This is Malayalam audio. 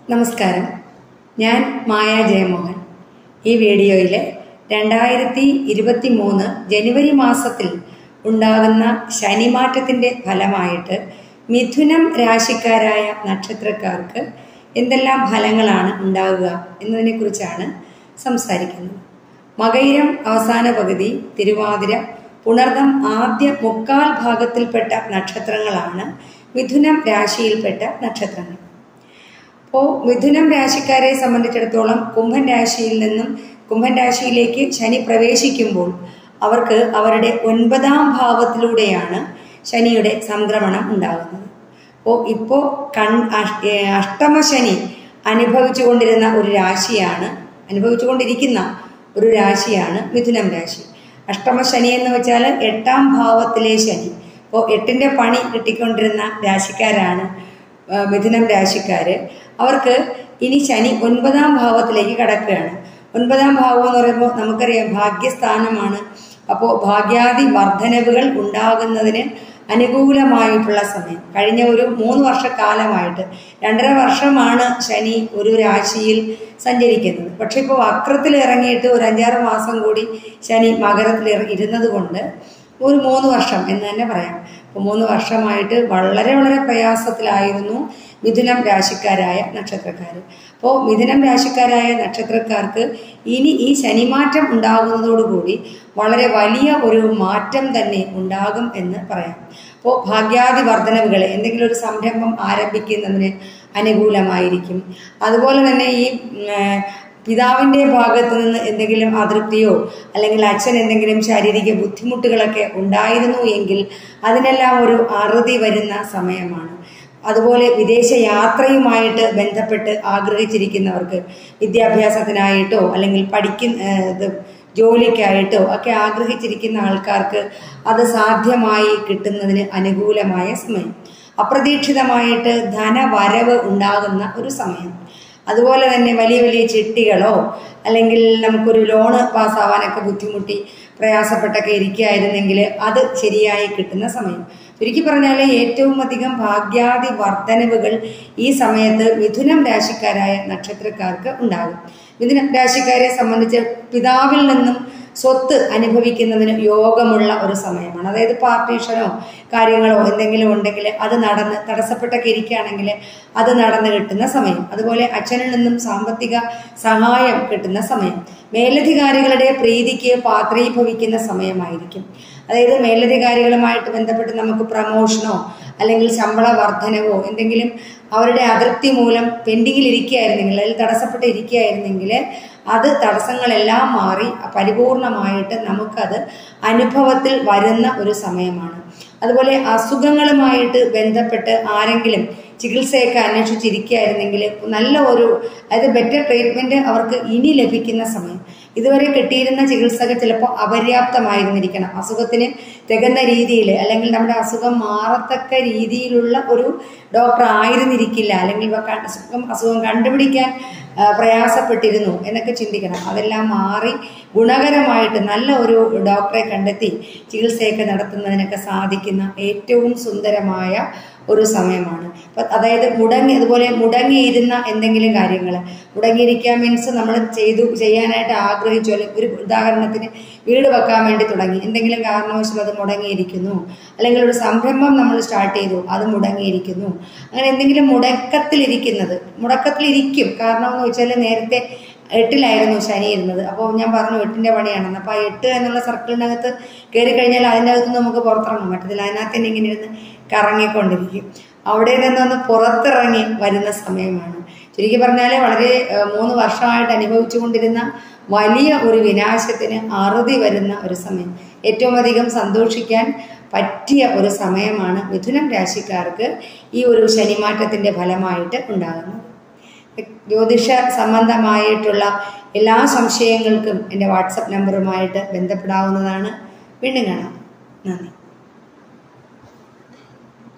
നമസ്കാരം. ഞാൻ മായ ജയമോഹൻ. ഈ വീഡിയോയിൽ 2023 ജനുവരി മാസത്തിൽ ഉണ്ടാകുന്ന ശനിമാറ്റത്തിൻ്റെ ഫലമായിട്ട് മിഥുനം രാശിക്കാരായ നക്ഷത്രക്കാർക്ക് എന്തെല്ലാം ഫലങ്ങളാണ് ഉണ്ടാകുക എന്നതിനെക്കുറിച്ചാണ് സംസാരിക്കുന്നത്. മകയിരം അവസാന പകുതി, തിരുവാതിര, പുണർദം ആദ്യ മുക്കാൽ ഭാഗത്തിൽപ്പെട്ട നക്ഷത്രങ്ങളാണ് മിഥുനം രാശിയിൽപ്പെട്ട നക്ഷത്രങ്ങൾ. അപ്പോൾ മിഥുനം രാശിക്കാരെ സംബന്ധിച്ചിടത്തോളം കുംഭൻ രാശിയിൽ നിന്നും കുംഭൻ രാശിയിലേക്ക് ശനി പ്രവേശിക്കുമ്പോൾ അവർക്ക് അവരുടെ 9ാം ഭാവത്തിലൂടെയാണ് ശനിയുടെ സംക്രമണം ഉണ്ടാകുന്നത്. അപ്പോൾ ഇപ്പോൾ അഷ്ടമശനി അനുഭവിച്ചുകൊണ്ടിരിക്കുന്ന ഒരു രാശിയാണ് മിഥുനം രാശി. അഷ്ടമശനി എന്ന് വെച്ചാൽ 8ാം ഭാവത്തിലെ ശനി. അപ്പോൾ 8ന്റെ പണി കിട്ടിക്കൊണ്ടിരുന്ന രാശിക്കാരാണ് മിഥുനം രാശിക്കാർ. അവർക്ക് ഇനി ശനി 9ാം ഭാവത്തിലേക്ക് കടക്കുകയാണ്. 9ാം ഭാവം എന്ന് പറയുമ്പോൾ നമുക്കറിയാം ഭാഗ്യസ്ഥാനമാണ്. അപ്പോൾ ഭാഗ്യാദി വർധനവുകൾ ഉണ്ടാകുന്നതിന് അനുകൂലമായിട്ടുള്ള സമയം. കഴിഞ്ഞ ഒരു 3 വർഷക്കാലമായിട്ട് 2.5 വർഷമാണ് ശനി ഒരു രാശിയിൽ സഞ്ചരിക്കുന്നത്. പക്ഷെ ഇപ്പോൾ വക്രത്തിൽ ഇറങ്ങിയിട്ട് ഒരു 5-6 മാസം കൂടി ശനി മകരത്തിൽ ഇരുന്നത് കൊണ്ട് ഒരു 3 വർഷം എന്ന് തന്നെ പറയാം. അപ്പോൾ 3 വർഷമായിട്ട് വളരെ വളരെ പ്രയാസത്തിലായിരുന്നു മിഥുനം രാശിക്കാരായ നക്ഷത്രക്കാർ. അപ്പോൾ മിഥുനം രാശിക്കാരായ നക്ഷത്രക്കാർക്ക് ഇനി ഈ ശനിമാറ്റം ഉണ്ടാകുന്നതോടുകൂടി വളരെ വലിയ ഒരു മാറ്റം തന്നെ ഉണ്ടാകും എന്ന് പറയാം. അപ്പോൾ ഭാഗ്യാദി വർധനവുകൾ, എന്തെങ്കിലും ഒരു സംരംഭം ആരംഭിക്കുന്നതിന് അനുകൂലമായിരിക്കും. അതുപോലെ തന്നെ ഈ പിതാവിൻ്റെ ഭാഗത്തു നിന്ന് എന്തെങ്കിലും അതൃപ്തിയോ അല്ലെങ്കിൽ അച്ഛൻ എന്തെങ്കിലും ശാരീരിക ബുദ്ധിമുട്ടുകളൊക്കെ ഉണ്ടായിരുന്നു എങ്കിൽ അതിനെല്ലാം ഒരു അറുതി വരുന്ന സമയമാണ്. അതുപോലെ വിദേശ യാത്രയുമായിട്ട് ബന്ധപ്പെട്ട് ആഗ്രഹിച്ചിരിക്കുന്നവർക്ക്, വിദ്യാഭ്യാസത്തിനായിട്ടോ അല്ലെങ്കിൽ ജോലിക്കായിട്ടോ ഒക്കെ ആഗ്രഹിച്ചിരിക്കുന്ന ആൾക്കാർക്ക് അത് സാധ്യമായി കിട്ടുന്നതിന് അനുകൂലമായ സമയം. അപ്രതീക്ഷിതമായിട്ട് ധനവരവ് ഉണ്ടാകുന്ന ഒരു സമയം. അതുപോലെ തന്നെ വലിയ വലിയ ചിട്ടികളോ അല്ലെങ്കിൽ നമുക്കൊരു ലോണ് പാസ്സാവാനൊക്കെ ബുദ്ധിമുട്ടി പ്രയാസപ്പെട്ടൊക്കെ ഇരിക്കുകയായിരുന്നെങ്കിൽ അത് ശരിയായി കിട്ടുന്ന സമയം. ചുരുക്കി പറഞ്ഞാൽ ഏറ്റവും അധികം ഭാഗ്യാദി വർധനവുകൾ ഈ സമയത്ത് മിഥുനം രാശിക്കാരായ നക്ഷത്രക്കാർക്ക് ഉണ്ടാകും. മിഥുനം രാശിക്കാരെ സംബന്ധിച്ച് പിതാവിൽ നിന്നും സ്വത്ത് അനുഭവിക്കുന്നതിന് യോഗമുള്ള ഒരു സമയമാണ്. അതായത് പാർട്ടീഷനോ കാര്യങ്ങളോ എന്തെങ്കിലും ഉണ്ടെങ്കിൽ അത് തടസ്സപ്പെട്ടൊക്കെ ഇരിക്കുകയാണെങ്കിൽ അത് നടന്നു കിട്ടുന്ന സമയം. അതുപോലെ അച്ഛനിൽ നിന്നും സാമ്പത്തിക സഹായം കിട്ടുന്ന സമയം. മേലധികാരികളുടെ പ്രീതിക്ക് പാത്രീഭവിക്കുന്ന സമയമായിരിക്കും. അതായത് മേലധികാരികളുമായിട്ട് ബന്ധപ്പെട്ട് നമുക്ക് പ്രമോഷനോ അല്ലെങ്കിൽ ശമ്പള വർധനവോ എന്തെങ്കിലും അവരുടെ അതൃപ്തി മൂലം പെൻഡിങ്ങിൽ ഇരിക്കുകയായിരുന്നെങ്കിൽ, അതിൽ തടസ്സപ്പെട്ട് ഇരിക്കുകയായിരുന്നെങ്കിൽ അത് തടസ്സങ്ങളെല്ലാം മാറി പരിപൂർണമായിട്ട് നമുക്കത് അനുഭവത്തിൽ വരുന്ന ഒരു സമയമാണ്. അതുപോലെ അസുഖങ്ങളുമായിട്ട് ബന്ധപ്പെട്ട് ആരെങ്കിലും ചികിത്സയൊക്കെ അന്വേഷിച്ചിരിക്കുകയായിരുന്നെങ്കിൽ നല്ല അതായത് ബെറ്റർ ട്രീറ്റ്മെൻറ്റ് അവർക്ക് ഇനി ലഭിക്കുന്ന സമയം. ഇതുവരെ കിട്ടിയിരുന്ന ചികിത്സകൾ ചിലപ്പോൾ അപര്യാപ്തമായിരുന്നിരിക്കണം. അസുഖത്തിന് തികഞ്ഞ രീതിയിൽ അല്ലെങ്കിൽ നമ്മുടെ അസുഖം മാറത്തക്ക രീതിയിലുള്ള ഒരു ഡോക്ടർ ആയിരുന്നിരിക്കില്ല, അല്ലെങ്കിൽ അസുഖം കണ്ടുപിടിക്കാൻ പ്രയാസപ്പെട്ടിരുന്നു എന്നൊക്കെ ചിന്തിക്കണം. അതെല്ലാം മാറി ഗുണകരമായിട്ട് നല്ല ഒരു ഡോക്ടറെ കണ്ടെത്തി ചികിത്സയൊക്കെ നടത്തുന്നതിനൊക്കെ സാധിക്കുന്ന ഏറ്റവും സുന്ദരമായ ഒരു സമയമാണ്. അതായത് അതുപോലെ മുടങ്ങിയിരുന്ന എന്തെങ്കിലും കാര്യങ്ങൾ, മുടങ്ങിയിരിക്കുക മീൻസ് നമ്മൾ ചെയ്യാനായിട്ട് ആഗ്രഹിച്ചു, അല്ലെങ്കിൽ ഒരു ഉദാഹരണത്തിന് വീട് വെക്കാൻ വേണ്ടി തുടങ്ങി, എന്തെങ്കിലും കാരണവശാൽ അത് മുടങ്ങിയിരിക്കുന്നു, അല്ലെങ്കിൽ ഒരു സംരംഭം നമ്മൾ സ്റ്റാർട്ട് ചെയ്തു അത് മുടങ്ങിയിരിക്കുന്നു, അങ്ങനെ എന്തെങ്കിലും മുടക്കത്തിലിരിക്കും. കാരണം എന്ന് വെച്ചാൽ നേരത്തെ 8ലായിരുന്നു ശനി ഇരുന്നത്. അപ്പോൾ ഞാൻ പറഞ്ഞു 8ന്റെ പണിയാണെന്ന്. അപ്പോൾ 8 എന്നുള്ള സർക്കിളിനകത്ത് കയറി കഴിഞ്ഞാൽ അതിൻ്റെ അകത്ത് നമുക്ക് പുറത്തിറങ്ങാൻ പറ്റത്തില്ല. അതിനകത്ത് തന്നെ ഇങ്ങനെ ഇരുന്ന് കറങ്ങിക്കൊണ്ടിരിക്കും. അവിടെ നിന്നൊന്ന് പുറത്തിറങ്ങി വരുന്ന സമയമാണ്. ചുരുക്കി പറഞ്ഞാൽ വളരെ 3 വർഷമായിട്ട് അനുഭവിച്ചുകൊണ്ടിരുന്ന വലിയ ഒരു വിനാശത്തിന് അറുതി വരുന്ന ഒരു സമയം. ഏറ്റവും അധികം സന്തോഷിക്കാൻ പറ്റിയ ഒരു സമയമാണ് മിഥുനം രാശിക്കാർക്ക് ഈ ഒരു ശനിമാറ്റത്തിൻ്റെ ഫലമായിട്ട് ഉണ്ടാകുന്നത്. ജ്യോതിഷ സംബന്ധമായിട്ടുള്ള എല്ലാ സംശയങ്ങൾക്കും എൻ്റെ വാട്സപ്പ് നമ്പറുമായിട്ട് ബന്ധപ്പെടാവുന്നതാണ്. വീണ്ടും കാണാം. നന്ദി.